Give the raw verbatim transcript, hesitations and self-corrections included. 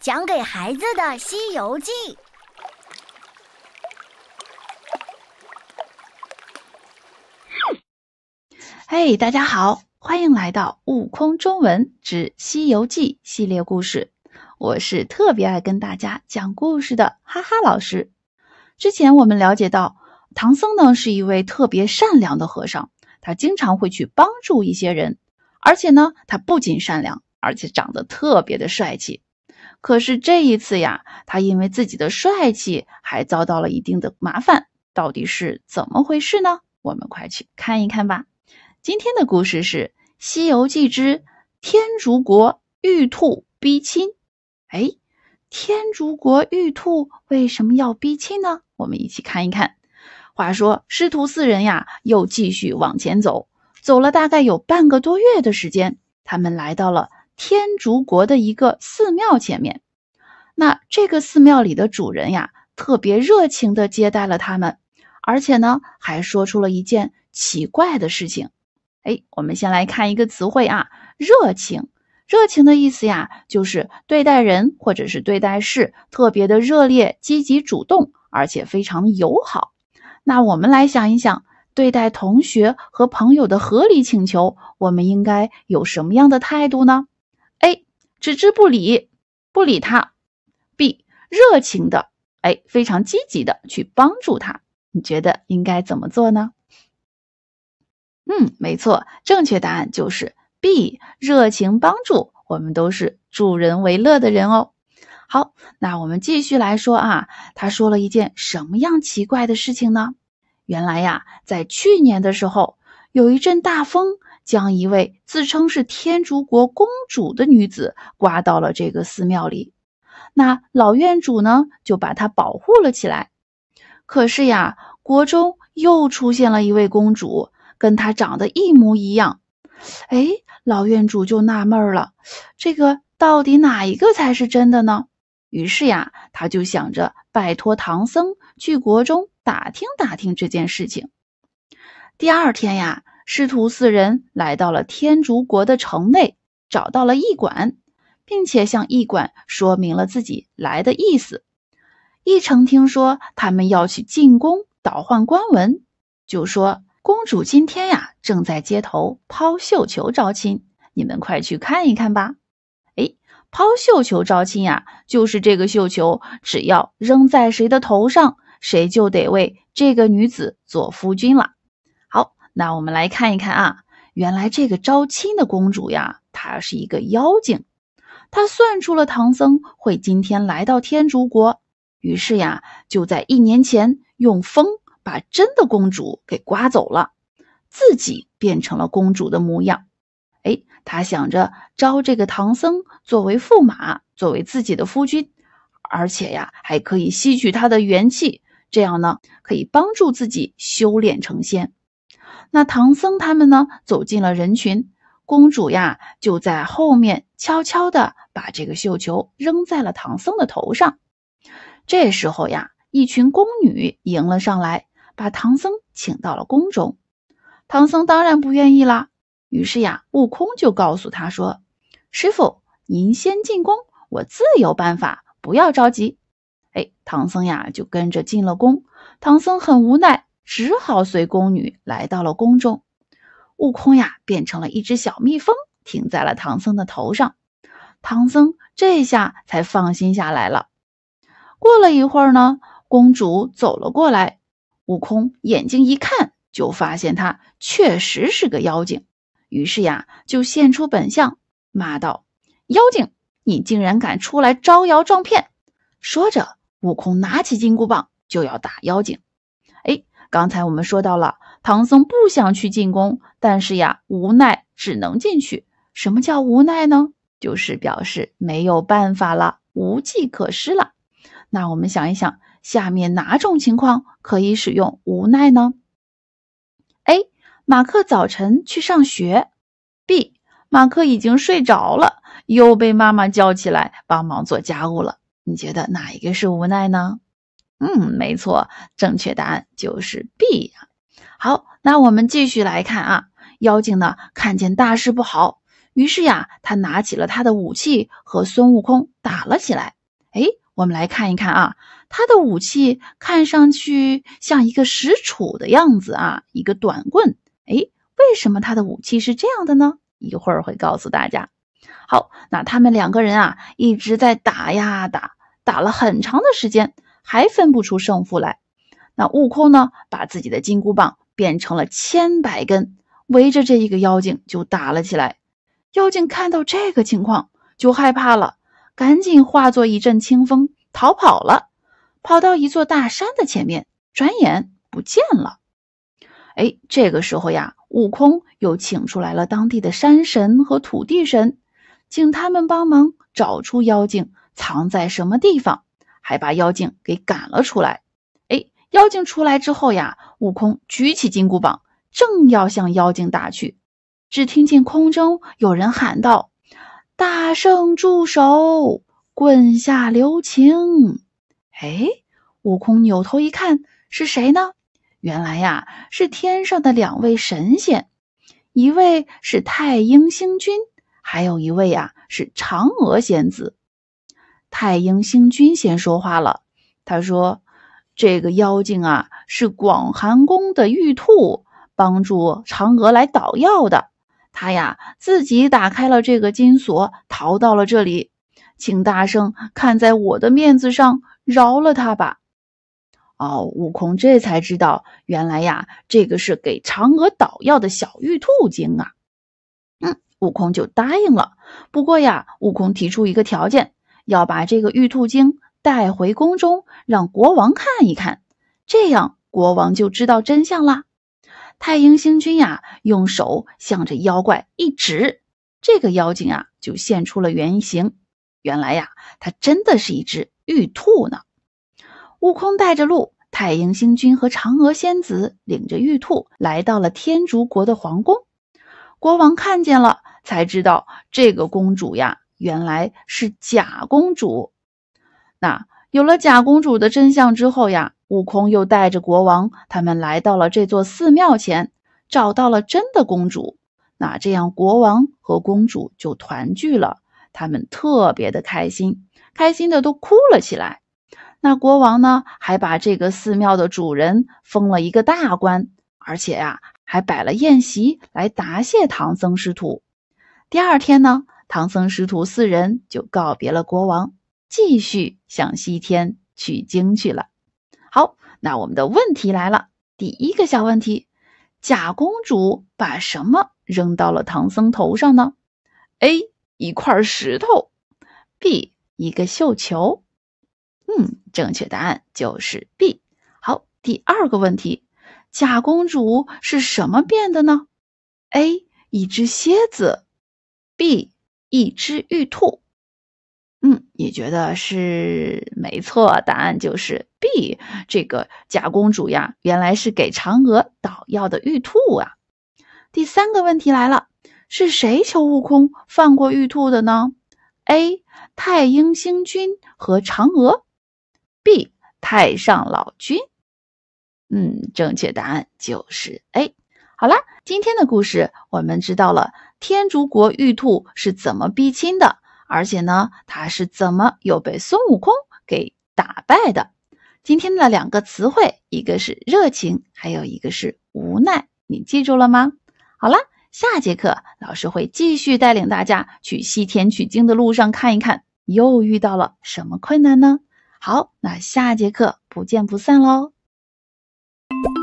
讲给孩子的《西游记》。 嘿，大家好，欢迎来到悟空中文之《西游记》系列故事。我是特别爱跟大家讲故事的哈哈老师。之前我们了解到，唐僧呢是一位特别善良的和尚，他经常会去帮助一些人，而且呢，他不仅善良，而且长得特别的帅气。可是这一次呀，他因为自己的帅气，还遭到了一定的麻烦，到底是怎么回事呢？我们快去看一看吧。今天的故事是《西游记之天竺国玉兔逼亲》。哎，天竺国玉兔为什么要逼亲呢？我们一起看一看。话说师徒四人呀，又继续往前走，走了大概有半个多月的时间，他们来到了天竺国的一个寺庙前面。那这个寺庙里的主人呀，特别热情地接待了他们，而且呢，还说出了一件奇怪的事情。哎，我们先来看一个词汇啊，热情。热情的意思呀，就是对待人或者是对待事特别的热烈、积极、主动，而且非常友好。那我们来想一想，对待同学和朋友的合理请求，我们应该有什么样的态度呢？ A. 置之不理，不理他。 B. 热情的，哎，非常积极的去帮助他。你觉得应该怎么做呢？嗯，没错，正确答案就是 B， 热情帮助，我们都是助人为乐的人哦。好，那我们继续来说啊，他说了一件什么样奇怪的事情呢？原来呀，在去年的时候，有一阵大风，将一位自称是天竺国公主的女子刮到了这个寺庙里。那老院主呢，就把她保护了起来。可是呀，国中又出现了一位公主，跟她长得一模一样。哎，老院主就纳闷了，这个到底哪一个才是真的呢？于是呀，他就想着拜托唐僧去国中打听打听这件事情。第二天呀，师徒四人来到了天竺国的城内，找到了驿馆，并且向驿馆说明了自己来的意思。驿丞听说他们要去进宫倒换官文，就说公主今天呀正在街头抛绣球招亲，你们快去看一看吧。诶，抛绣球招亲呀，就是这个绣球只要扔在谁的头上，谁就得为这个女子做夫君了。好，那我们来看一看啊，原来这个招亲的公主呀，她是一个妖精。她算出了唐僧会今天来到天竺国，于是呀，就在一年前用风把真的公主给刮走了，自己变成了公主的模样。哎，他想着招这个唐僧作为驸马，作为自己的夫君，而且呀，还可以吸取他的元气，这样呢，可以帮助自己修炼成仙。那唐僧他们呢，走进了人群，公主呀，就在后面悄悄地把这个绣球扔在了唐僧的头上。这时候呀，一群宫女迎了上来，把唐僧请到了宫中。唐僧当然不愿意啦，于是呀，悟空就告诉他说，师父，您先进宫，我自有办法，不要着急。哎，唐僧呀就跟着进了宫，唐僧很无奈，只好随宫女来到了宫中。悟空呀变成了一只小蜜蜂，停在了唐僧的头上。唐僧这下才放心下来了。过了一会儿呢，公主走了过来，悟空眼睛一看，就发现她确实是个妖精，于是呀，就现出本相，骂道：妖精，你竟然敢出来招摇撞骗！说着，悟空拿起金箍棒就要打妖精。哎，刚才我们说到了，唐僧不想去进宫，但是呀，无奈只能进去。什么叫无奈呢？就是表示没有办法了，无计可施了。那我们想一想，下面哪种情况可以使用无奈呢？ A. 马克早晨去上学。 B. 马克已经睡着了，又被妈妈叫起来帮忙做家务了。你觉得哪一个是无奈呢？嗯，没错，正确答案就是 B。 好，那我们继续来看啊，妖精呢看见大事不好， 于是呀，他拿起了他的武器和孙悟空打了起来。哎，我们来看一看啊，他的武器看上去像一个石杵的样子啊，一个短棍。哎，为什么他的武器是这样的呢？一会儿会告诉大家。好，那他们两个人啊，一直在打呀打，打了很长的时间，还分不出胜负来。那悟空呢，把自己的金箍棒变成了千百根，围着这一个妖精就打了起来。妖精看到这个情况就害怕了，赶紧化作一阵清风逃跑了，跑到一座大山的前面，转眼不见了。哎，这个时候呀，悟空又请出来了当地的山神和土地神，请他们帮忙找出妖精藏在什么地方，还把妖精给赶了出来。哎，妖精出来之后呀，悟空举起金箍棒，正要向妖精打去，只听见空中有人喊道：大圣住手，棍下留情。哎，悟空扭头一看，是谁呢？原来呀，是天上的两位神仙，一位是太阴星君，还有一位呀是嫦娥仙子。太阴星君先说话了，他说：这个妖精啊，是广寒宫的玉兔，帮助嫦娥来捣药的。他呀自己打开了这个金锁，逃到了这里，请大圣看在我的面子上饶了他吧。哦，悟空这才知道，原来呀这个是给嫦娥捣药的小玉兔精啊。嗯，悟空就答应了。不过呀，悟空提出一个条件，要把这个玉兔精带回宫中，让国王看一看，这样国王就知道真相啦。太阴星君呀，用手向着妖怪一指，这个妖精啊就现出了原形。原来呀，它真的是一只玉兔呢。悟空带着路，太阴星君和嫦娥仙子领着玉兔来到了天竺国的皇宫。国王看见了，才知道这个公主呀，原来是假公主。那有了假公主的真相之后呀，悟空又带着国王他们来到了这座寺庙前，找到了真的公主。那这样国王和公主就团聚了，他们特别的开心，开心的都哭了起来。那国王呢，还把这个寺庙的主人封了一个大官，而且呀，还摆了宴席来答谢唐僧师徒。第二天呢，唐僧师徒四人就告别了国王，继续向西天取经去了。好，那我们的问题来了。第一个小问题，假公主把什么扔到了唐僧头上呢？ A. 一块石头， B. 一个绣球。嗯，正确答案就是 B。 好，第二个问题，假公主是什么变的呢？ A. 一只蝎子， B. 一只玉兔。嗯，你觉得是没错，答案就是 B。 这个假公主呀，原来是给嫦娥捣药的玉兔啊。第三个问题来了，是谁求悟空放过玉兔的呢？ A. 太阴星君和嫦娥， B. 太上老君。嗯，正确答案就是 A。 好啦，今天的故事我们知道了天竺国玉兔是怎么逼亲的，而且呢，它是怎么又被孙悟空给打败的。今天的两个词汇，一个是热情，还有一个是无奈，你记住了吗？好啦，下节课老师会继续带领大家去西天取经的路上看一看，又遇到了什么困难呢？好，那下节课不见不散喽。